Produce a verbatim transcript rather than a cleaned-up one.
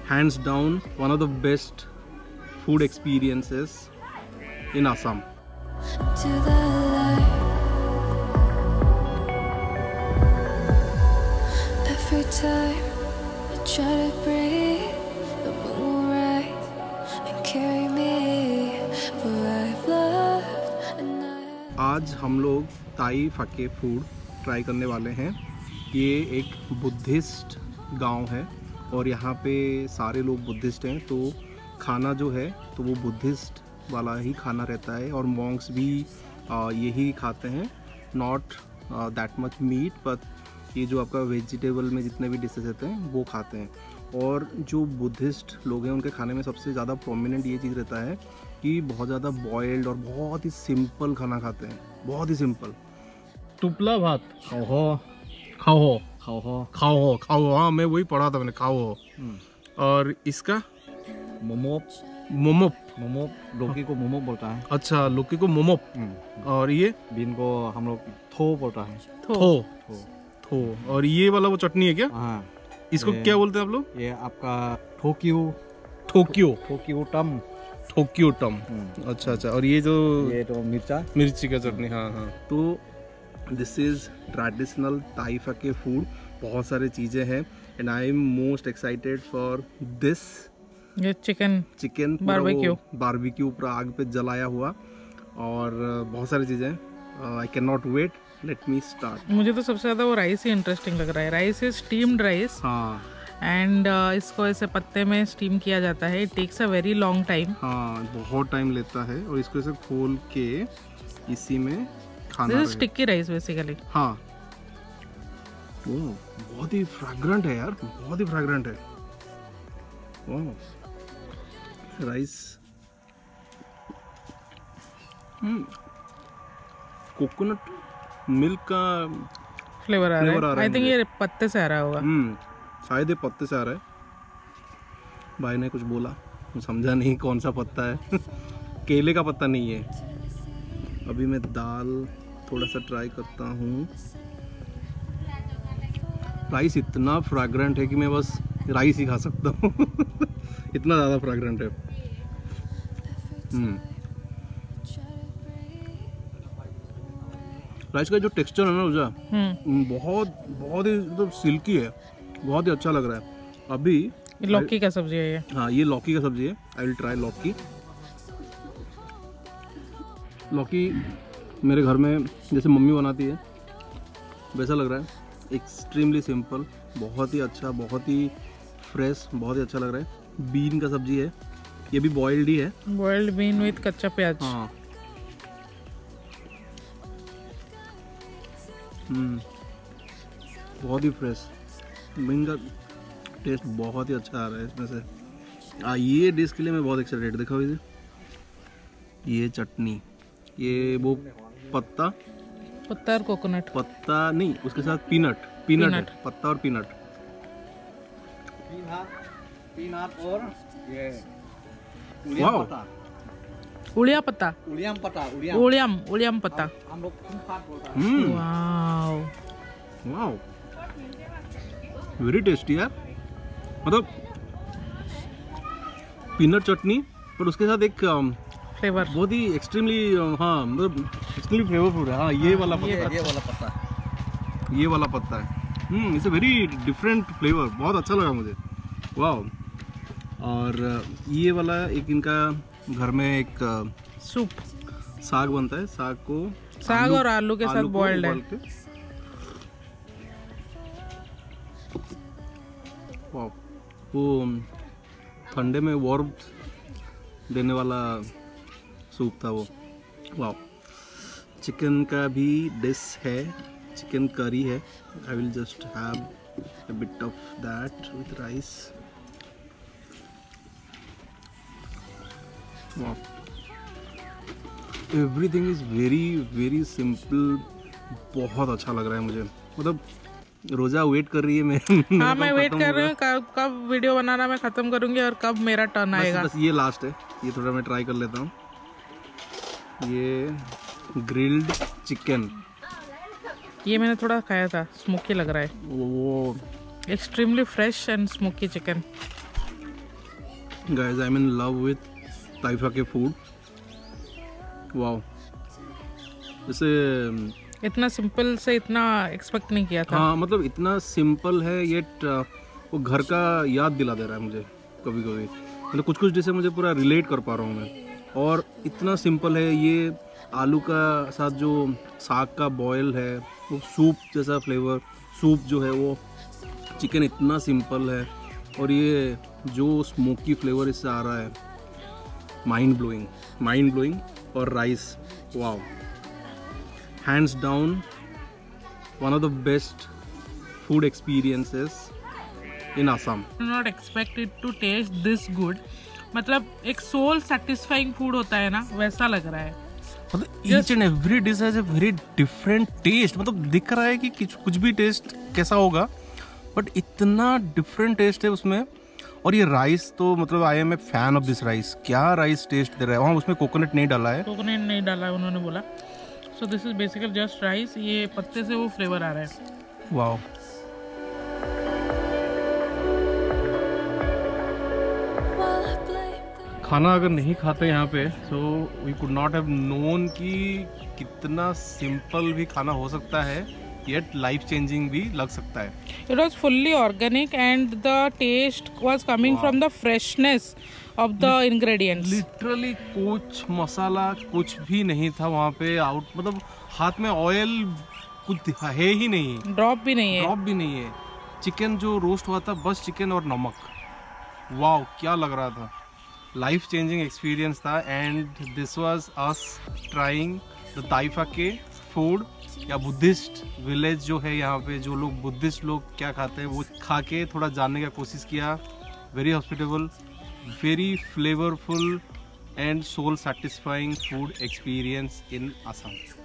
hands down one of the best food experiences in Assam. To the light. Every time I try to breathe, the moon will rise and carry me where I've loved and I. आज हम लोग ताई फाके food try करने वाले हैं। ये एक Buddhist गांव है और यहाँ पे सारे लोग बुद्धिस्ट हैं, तो खाना जो है तो वो बुद्धिस्ट वाला ही खाना रहता है और मॉन्क्स भी आ, यही खाते हैं। Not that much meat, but ये जो आपका वेजिटेबल में जितने भी डिशेस रहते हैं वो खाते हैं। और जो बुद्धिस्ट लोग हैं उनके खाने में सबसे ज़्यादा प्रोमिनेंट ये चीज़ रहता है कि बहुत ज़्यादा बॉयल्ड और बहुत ही सिंपल खाना खाते हैं, बहुत ही सिंपल। टुपला भात खाओ हो खाओ हो खाओ हो खाओ हो खाओ हो हाँ, मैं वही पढ़ा था मैंने, खाओ हो। और इसका मोमोप मोमोप मोमोप लौकी को मोमोप बोलता है। अच्छा, लौकी को मोमोप। और ये बीन को हम लोग थो बोलता है। थो थो थो। और ये वाला वो चटनी है क्या? हाँ, इसको क्या बोलते हैं आप लोग? ये आपका ठोक्यू ठोक्यो ठोक्यू टम ठोक्यो टम। अच्छा अच्छा। और ये जो ये तो मिर्चा मिर्ची का चटनी। हाँ हाँ। तो दिस इज ट्रेडिशनल ताई फाके फूड। बहुत सारी चीज़ें हैं and I am most excited for this. ये चिकन चिकन बारबेक्यू बारबेक्यू पूरा आग पे जलाया हुआ और बहुत सारी चीज़ें। I can not wait, let me start. मुझे तो सबसे ज़्यादा वो राइस ही इंटरेस्टिंग लग रहा है। राइस इज स्टीम्ड राइस हाँ एंड uh, इसको ऐसे पत्ते में स्टीम किया जाता है। It takes a very long time. हाँ, बहुत टाइम लेता है और इसको ऐसे खोल के इसी में खाना। This is sticky rice basically. हाँ, वो बहुत ही फ्रैग्रेंट है यार, बहुत ही फ्रैग्रेंट है। वाह, राइस कोकोनट मिल्क का फ्लेवर आ फ्लेवर रहा आ है। रहा है आई थिंक मुझे। ये पत्ते से आ रहा होगा। हम्म शायद ये पत्ते से आ रहा है। भाई ने कुछ बोला, मैं समझा नहीं कौन सा पत्ता है। केले का पत्ता नहीं है। अभी मैं दाल थोड़ा सा ट्राई करता हूँ। राइस इतना फ्रैग्रेंट है कि मैं बस राइस ही खा सकता हूँ। इतना ज़्यादा फ्रैग्रेंट है। हम्म राइस का जो टेक्सचर है ना उजा, बहुत बहुत ही मतलब सिल्की है, बहुत ही अच्छा लग रहा है। अभी ये लौकी का सब्जी है ये। हाँ, ये लौकी का सब्जी है। आई विल ट्राई लौकी। लौकी मेरे घर में जैसे मम्मी बनाती है वैसा लग रहा है। एक्सट्रीमली सिंपल, बहुत ही अच्छा, बहुत ही फ्रेश, बहुत ही अच्छा लग रहा है। बीन का सब्जी है, ये भी बॉइल्ड ही है। बॉइल्ड बीन विद कच्चा प्याज। हाँ, हम्म बहुत ही फ्रेश। बीन का टेस्ट बहुत ही अच्छा आ रहा है इसमें से। आ, ये डिश के लिए मैं बहुत एक्साइटेड। देखो इसे, ये चटनी, ये वो पत्ता पत्ता और कोकोनट। पत्ता नहीं, उसके साथ पीनट पीनट है, पत्ता और पीनट। पीनट और ये वाओ, उड़िया पत्ता उड़ियम पत्ता उड़ियम उड़ियम उड़ियम पत्ता। हम लोग कुम्फाट बोलता है। Hmm wow wow, very tasty यार। मतलब पीनट चटनी पर उसके साथ एक फ्लेवर बहुत ही एक्सट्रीमली, हाँ मतलब एक्सट्रीमली फ्लेवरफुल है। हाँ, ये वाला ये पत्ता, ये वाला पत्ता ये वाला पत्ता है। Hmm it's a very different flavour, बहुत अच्छा लगा मुझे। वाओ। और ये वाला एक इनका घर में एक सूप, साग बनता है। साग को साग और आलू के साथ बॉइल्ड है। वाओ, वो ठंडे में वार्म देने वाला सूप था वो। वाओ। चिकन का भी डिश है, चिकन करी है। I will just have a bit of that with rice. Wow, everything is very very simple. बहुत अच्छा लग रहा है मुझे। मतलब रोजा वेट कर रही है मैं। हाँ, मैं वेट कर रही हूँ कब कब वीडियो बनाना मैं खत्म करूंगी और कब मेरा टर्न आएगा। बस ये लास्ट है, ये थोड़ा मैं ट्राई कर लेता हूँ। ये ग्रिल्ड चिकन, ये मैंने थोड़ा खाया था, स्मोकी लग रहा है। वो extremely fresh and smoky chicken. Guys, I'm in love with ताइफा के फूड. वाओ, जैसे इतना सिंपल से इतना एक्सपेक्ट नहीं किया था. हाँ, मतलब इतना सिंपल है ये वो घर का याद दिला दे रहा है मुझे कभी कभी. मतलब कुछ कुछ डिशें मुझे पूरा रिलेट कर पा रहा हूँ मैं. और इतना सिंपल है ये. आलू का साथ जो साग का बॉयल है, वो सूप जैसा फ्लेवर, सूप जो है वो. चिकन इतना सिंपल है और ये जो स्मोकी फ्लेवर इससे आ रहा है, माइंड ब्लोइंग, माइंड ब्लोइंग. और rice, wow, hands down one of the best food experiences in Assam. Not expect it to taste this good. मतलब एक सोल सेटिस्फाइंग फूड होता है ना, वैसा लग रहा है. मतलब each and every dish has a very different taste. मतलब दिख रहा है कि कुछ भी टेस्ट कैसा होगा, बट इतना डिफरेंट टेस्ट है उसमें. और ये राइस तो मतलब I am a fan of this rice. क्या राइस टेस्ट दे रहा है. वहाँ उसमें कोकोनट नहीं डाला है. कोकोनट नहीं डाला है उन्होंने बोला. So this is basically just rice. ये पत्ते से वो फ्लेवर आ रहा है. वाओ. खाना अगर नहीं खाते यहाँ पे, so we could not have known कि कितना सिंपल भी खाना हो सकता है, येट लाइफ चेंजिंग भी लग सकता है. It was fully organic and the taste was coming from the freshness of the ingredients. Literally कुछ मसाला कुछ भी नहीं था वहाँ पे. आउट मतलब हाथ में ऑयल कुछ है ही नहीं. ड्रॉप भी नहीं है. ड्रॉप भी नहीं है. चिकन जो रोस्ट हुआ था, बस चिकन और नमक. वाओ, क्या लग रहा था. लाइफ चेंजिंग एक्सपीरियंस था. And this was us trying the ताइफा के फूड, या बुद्धिस्ट विलेज जो है यहाँ पे. जो लोग बुद्धिस्ट लोग क्या खाते हैं वो खा के थोड़ा जानने का कोशिश किया. Very hospitable, very flavourful and soul satisfying food experience in Assam.